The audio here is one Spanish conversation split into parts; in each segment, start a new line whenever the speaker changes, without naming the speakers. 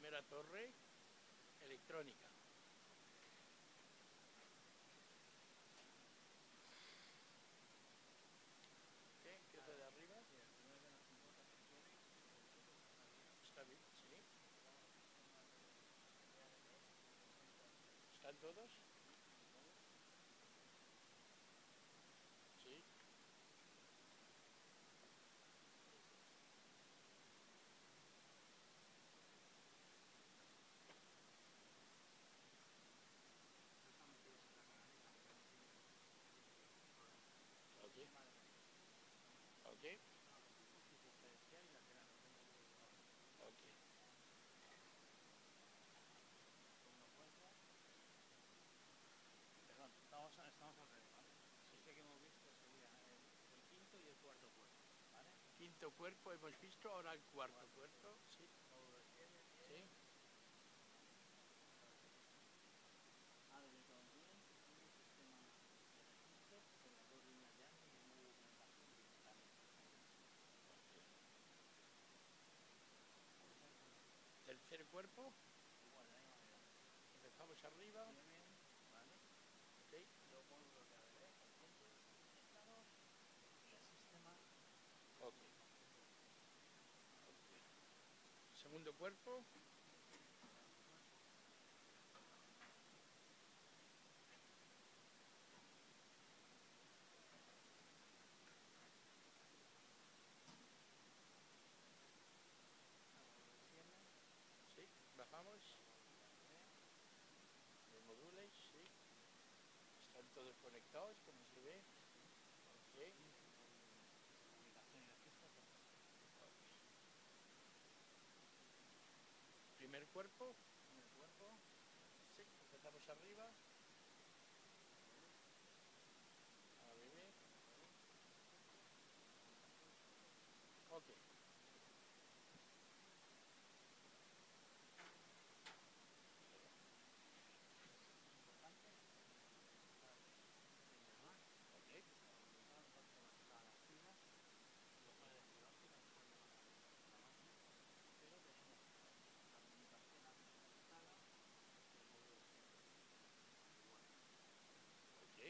primera torre electrónica. ¿Qué? Empiezo de arriba. Está bien, sí. ¿Están todos? Sí. Ok. Ok. Ok.
Perdón, estamos al revés, ¿vale? Este que hemos visto sería el quinto y el cuarto cuerpo, ¿vale?
Quinto cuerpo hemos visto, ahora el cuarto cuerpo. Sí.
Módulo de cierre,
Sí.
abre todo bien, tiene un sistema de registro con las dos líneas de ancho y el módulo de orientación digital.
Tercer cuerpo.
Igual, de la misma manera.
Empezamos arriba.
Tienen, ¿vale?
Okay.
Dos módulos de ABB conscientes, inyectados y el sistema
Ok. Okay. Segundo cuerpo. Sí. Bajamos. Los módulos, sí. Están todos conectados, como se ve. Ok.
comunicación y registro perfecto.
Okay. Primer cuerpo.
Primer cuerpo.
Sí. Empezamos arriba. ABB. Ok.
Importante.
Ok.
Claro, no se conectaban las pilas, lo puede de fibra óptica, lo puede llamar a la máquina, pero tenemos la comunicación actualizada y el módulo de cierre igual.
Ok.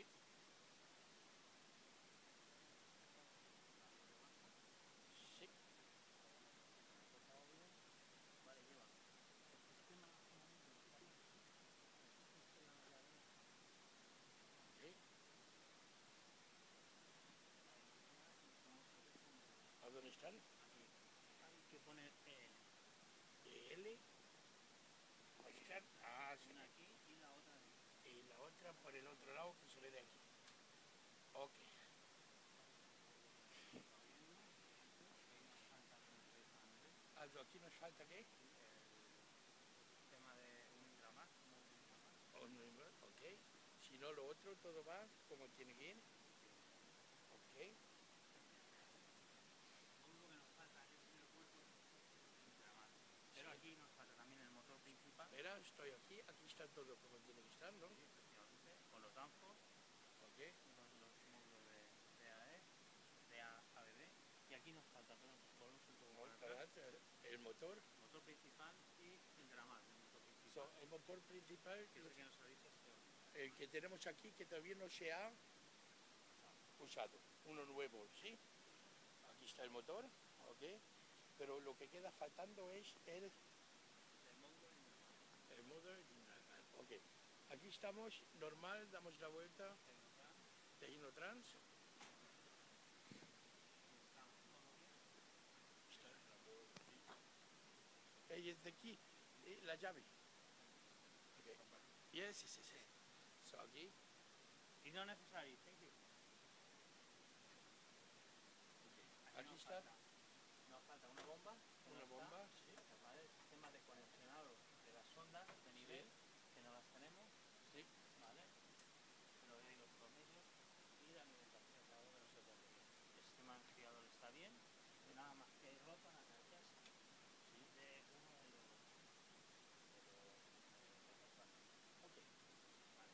La torre baja,
Sí.
ha cortado bien, vale, lleva el sistema de almacenamiento de espacio físico, existe la llave esta,
Ok.
ahí funciona y son teléfonos
¿A dónde están?
aquí, hay que poner EL,
EL. Aquí están. Ah, sí.
una aquí y la otra aquí.
Y la otra por el otro lado que se ve de aquí. Ok.
Está viendo, perfecto, y ahí nos falta poner tarifa AMD.
Aldo, aquí nos falta qué?
Sí, el sistema de un Indramac, un módulo Indramac.
Ok. Si no, lo otro, todo va como tiene que ir.
Tiene que ir.
Ok.
Lo único que nos falta en el primer cuerpo es el Indramac. Pero
Sí.
aquí nos falta también el motor principal.
Espera, estoy aquí. Aquí está todo como tiene que estar, ¿no?
Sí, efectivamente, con los danfos,
Ok.
los módulos de AE, de ABB. Y aquí nos falta, perdón, volvemos un poco para atrás,
El motor.
motor principal y el Indramac del motor principal.
El motor principal,
Que es el que nos avisa este otro.
el que tenemos aquí, que todavía no se ha usado. Uno nuevo, ¿sí? Aquí está el motor, ok. Pero lo que queda faltando es el
módulo de Indramac.
El motor ok. Aquí estamos, normal, damos la vuelta. Tecnotrans.
Está todo bien.
Y desde aquí, la llave. Okay. Yes, yes, yes. So aquí.
Y no necesario, thank you.
Okay. Aquí está.
Nos falta una bomba.
Una bomba, sí.
¿Vale? El sistema de conexionado de las sondas de nivel, sí, que no las tenemos.
Sí.
¿Vale? Pero hay los promedios y la alimentación, que es algo que no se puede pedir. El sistema enfriador está bien, sí, nada más que hay roto la carcasa, sí, de uno de los termostatos.
Ok.
Vale.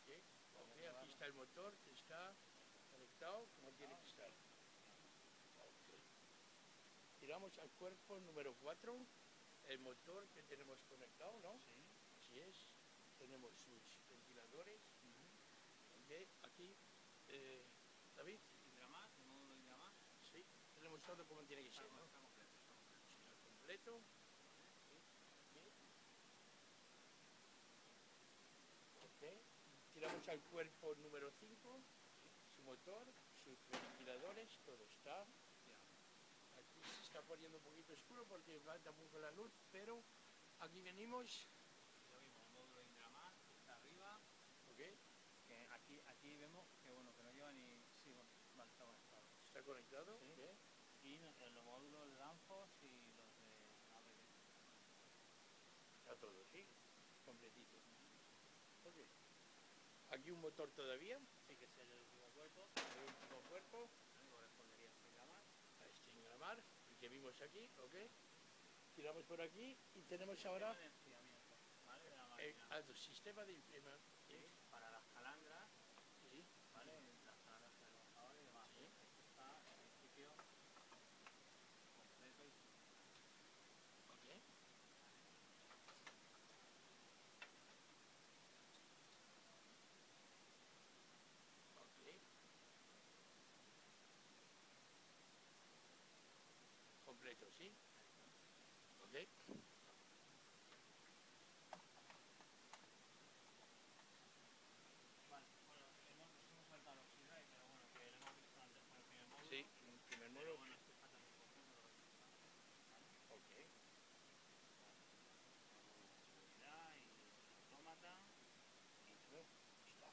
Ok, ok, aquí está el motor que está conectado como tiene que estar. Ok. Tiramos al cuerpo número 4, el motor que tenemos conectado, ¿no?
Sí.
Así es. Tenemos sus ventiladores. Ok, aquí, David.
Hidramás, el módulo Hidramás.
Sí, tenemos todo como tiene que ser, ¿no?
Está completo, está completo.
Está completo.
¿Vale? Sí.
Aquí. Ok. Tiramos al cuerpo número 5, su motor, sus ventiladores, todo está.
Ya.
Aquí se está poniendo un poquito oscuro porque falta un poco la luz, pero aquí venimos.
Lo mismo, el módulo Hidramás que está arriba.
Ok,
Que aquí vemos que bueno, que no lleva ni. Sí, bueno, vale, está conectado.
está conectado.
Sí.
Ok.
Y los módulos de Danfoss y los de ABB.
Está todo, ¿sí? Completito. Ok. Aquí un motor todavía,
Sí, que es el último cuerpo.
el último cuerpo,
¿Vale? Correspondería a este Hidramás.
a este engramar, el que vimos aquí, ok. Tiramos por aquí y tenemos
Sistema
ahora
de enfriamiento, ¿vale? De la
el
máquina.
sistema de enfriamiento.
Sí, para las calandras,
Sí,
¿vale? Las calandras que vemos ahora y demás.
sí.
Esto está, en principio, completo y funcional.
Ok. Ok. Completo, ¿sí? Ok.
Vale, bueno, nos hemos saltado los Sidrai, pero bueno, que lo hemos visto antes con el primer módulo.
Sí, en primer
Pero
modo.
bueno, este está también completo, lo veis aquí, ¿vale?
Ok.
Módulo de seguridad y el autómata y todo.
Está.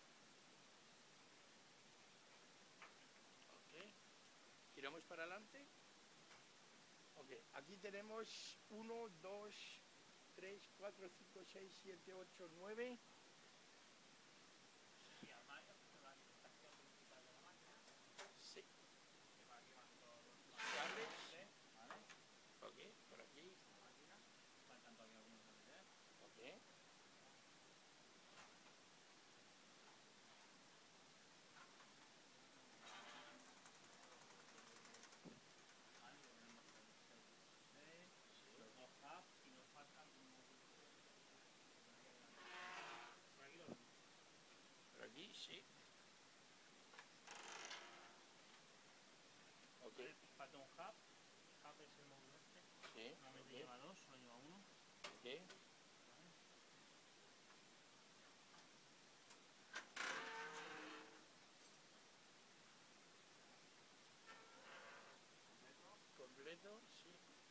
Ok. Tiramos para adelante. Ok. Aquí tenemos 1, 2, 3, 4, 5, 6, 7, 8, 9.
Y armarios, que son la alimentación principal de la máquina.
Sí.
Que para aquí van todos los
Cables.
cables, ¿vale?
Ok. Por aquí.
La máquina. Faltan todavía algunos de meter.
Ok.
Vale, ya tenemos el 616, los dos hubs y nos faltan un módulo de batería grande. Por aquí lo vemos.
Por aquí, sí. Ok.
Vale, falta un hub. El hub es el módulo este.
Sí.
Normalmente
Ok.
lleva dos, solo lleva uno.
Ok.
¿Vale? Completo.
Completo, sí.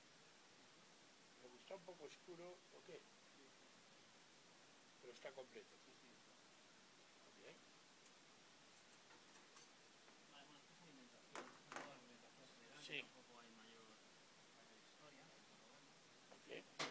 Me gusta un poco oscuro, ok.
Sí, sí.
Pero está completo.
Sí, sí.
Ok.
Vale, bueno, esto es alimentación. Esto es un poco de alimentación general, que
Sí.
tampoco hay mayor historia, pero bueno.
Ok.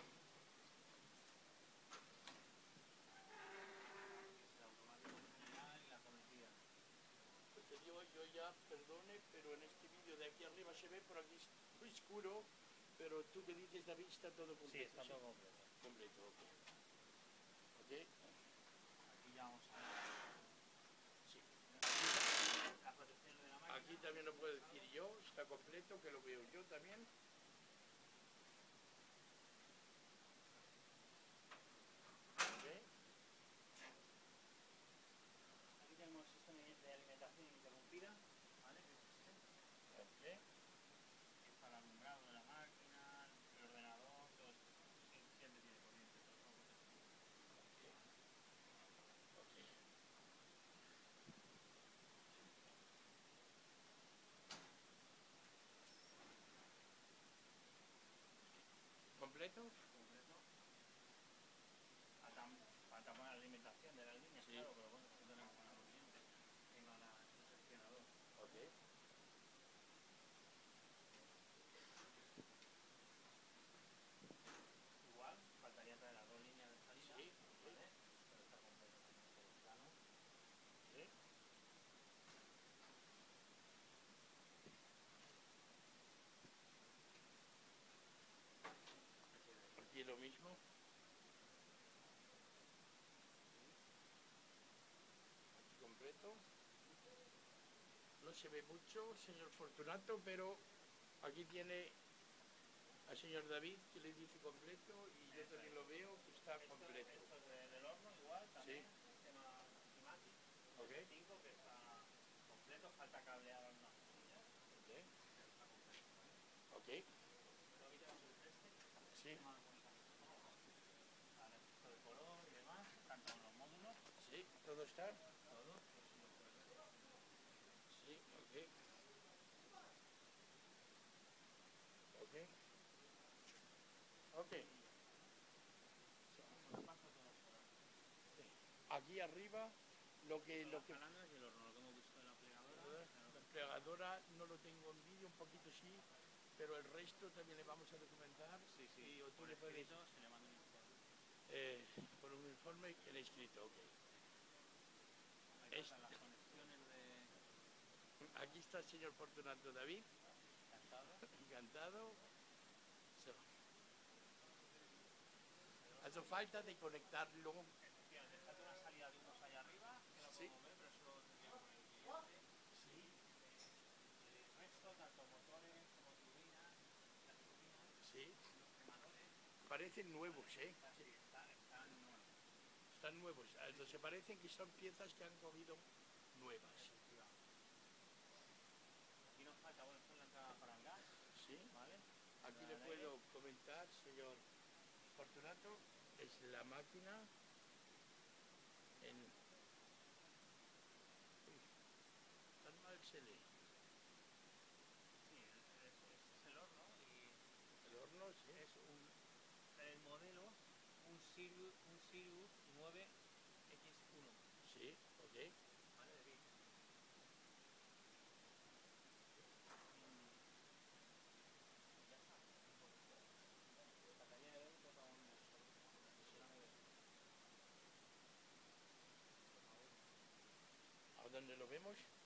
Que es el automático en general y la cometida.
Pues te digo, yo ya, perdone, pero en este vídeo de aquí arriba se ve, por aquí es muy oscuro, pero tú que dices, David, está todo completo.
Sí, está todo completo.
Completo, ok. Ok.
Aquí ya vamos a ver.
Sí.
Las protecciones de la máquina.
Aquí también lo puedo decir yo, está completo, que lo veo yo también. Ok.
Aquí tenemos el sistema de alimentación ininterrumpida, ¿vale? Que es este.
Ok.
Es para el alumbrado de la máquina, el ordenador, todo esto. Siempre tiene corriente, todo está protegido. ¿Vale?
Ok. ¿Completo?
Completo. Falta poner la alimentación de las líneas,
Sí.
claro, pero bueno, esto tenemos que ponerlo bien. Tengo el seccionador.
Ok.
Igual, faltaría traer las dos líneas de salida,
Sí.
¿vale? Pero está completo también todo el plano.
Ok. Aquí lo mismo. no se ve mucho, señor Fortunato, pero aquí tiene al señor David que le dice completo y yo también lo veo que está completo.
Esto es del horno igual, también,
Sí.
sistema Imagi,
Ok.
5 que está completo, falta cablear unas cosillas,
Ok.
pero está completo, ¿vale?
Ok.
Luego aquí tenemos el Prestec,
Sí.
sistema de comunicación todo, está el registro de color y demás, están todos los módulos,
Sí, todo está.
todo, pues si lo puedes ver.
Sí, ok. Ok. Ok.
Y ya está, ¿no? Os paso todo por aquí.
Aquí arriba lo que
Las calandras y el horno, lo que hemos visto de la plegadora,
la plegadora no lo tengo en vídeo, un poquito sí, pero el resto también le vamos a documentar.
sí, sí,
Y o tú
por
le puedes
escrito se le manda un informe.
por un informe el escrito, ok.
Aquí están las conexiones de...
Aquí está el señor Fortunato David,
Encantado.
encantado. So,
El
hace
horno,
falta de conectarlo.
efectivamente, falta una salida de humos allá arriba, que lo
Sí.
podemos ver, pero eso lo tendría que poner el cliente.
Sí,
El resto, tanto motores como turbinas, las turbinas,
sí.
los quemadores,
Parecen nuevos, ¿eh?
están nuevos.
Están nuevos. Se parecen que son piezas que han cogido nuevas.
Efectivamente. Aquí nos falta, bueno, esto es la entrada para el gas,
Sí.
¿vale?
Aquí
Entrada
le
de aire.
puedo comentar, señor Fortunato, es la máquina en... Uy, tan mal se lee.
Sí, ese es el horno y
El horno, sí.
es el modelo, un Sirius 9X1,
Sí, ok.
¿vale? De bit. Y ya está. Hasta que haya un tocado un solo.
Sí.
Una nevera. Por favor.
¿A dónde lo vemos?